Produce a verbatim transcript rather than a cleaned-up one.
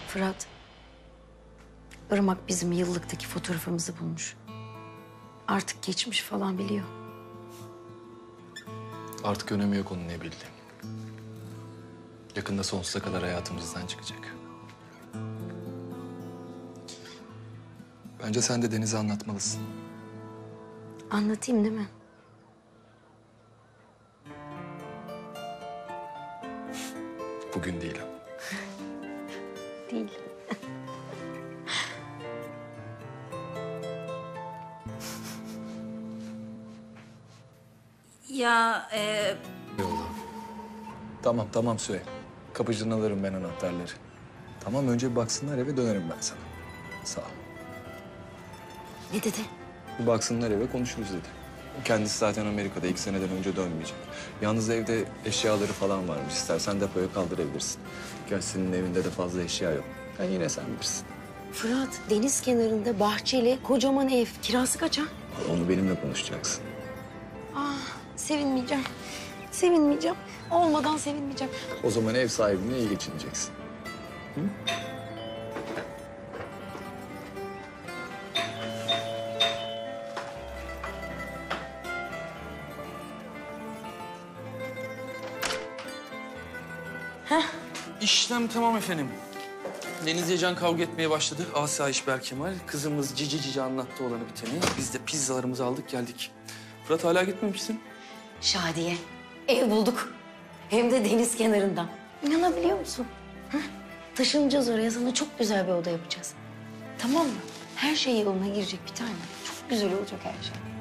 Fırat, Irmak bizim yıllıktaki fotoğrafımızı bulmuş. Artık geçmiş falan biliyor. Artık önemi yok onun ne bildiğim. Yakında sonsuza kadar hayatımızdan çıkacak. Bence sen de Deniz'e anlatmalısın. Anlatayım değil mi? Bugün değil ama. Değil. Ya e, Yolla. Tamam tamam Süheyl. Kapıcıdan alırım ben anahtarları. Tamam önce bir baksınlar eve dönerim ben sana. Sağ ol. Ne dedi? Bir baksınlar eve konuşuruz dedi. Kendisi zaten Amerika'da iki seneden önce dönmeyecek. Yalnız evde eşyaları falan varmış. İstersen depoya kaldırabilirsin. Gerçi senin evinde de fazla eşya yok. Yani yine sen bilirsin. Fırat, deniz kenarında bahçeli kocaman ev. Kirası kaç ha? Onu benimle konuşacaksın. Ah, sevinmeyeceğim. Sevinmeyeceğim. Olmadan sevinmeyeceğim. O zaman ev sahibine iyi geçineceksin. Hı? İşlem tamam efendim. Deniz Yecan kavga etmeye başladı. Asayiş Berkemal. Kızımız cici cici anlattı olanı biteni. Biz de pizzalarımızı aldık geldik. Fırat hala gitmemişsin. Şadiye, ev bulduk. Hem de deniz kenarında. İnanabiliyor musun? Hı? Taşınacağız oraya, sana çok güzel bir oda yapacağız. Tamam mı? Her şey yoluna girecek bir tane. Çok güzel olacak her şey.